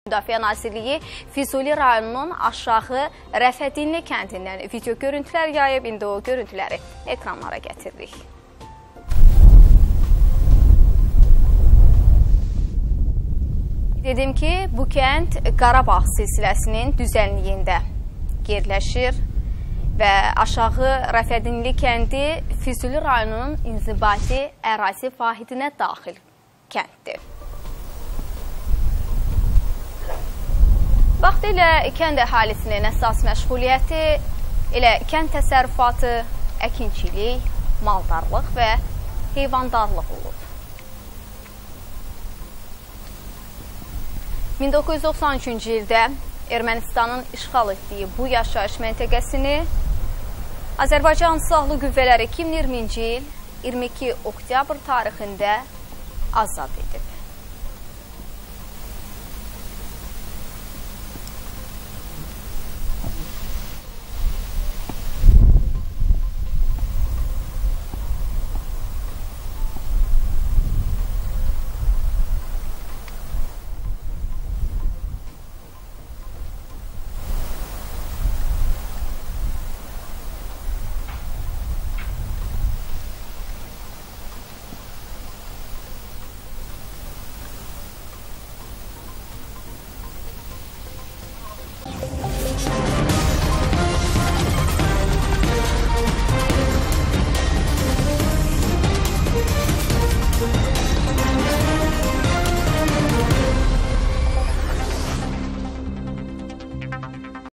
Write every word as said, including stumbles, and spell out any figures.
Müdafiə Nazirliyi Füzuli rayonunun aşağı Rəfədinli kəndindən video görüntülər yayıb, indi o görüntüləri ekranlara gətiririk. Dedim ki, bu kənd Qarabağ silsiləsinin düzənliyində yerləşir və aşağı Rəfədinli kəndi Füzuli rayonunun inzibati ərazi vahidinə daxil kənddir. Vaxtilə kənd əhalisinin əsas məşğuliyyəti elə kənd təsərrüfatı, əkinçilik, maldarlıq və heyvandarlıq olub. min doqquz yüz doxsan üçüncü ildə Ermənistanın işğal etdiyi bu yaşayış məntəqəsini Azərbaycan Silahlı Qüvvələri iki min iyirminci il iyirmi iki oktyabr tarixində azad edib.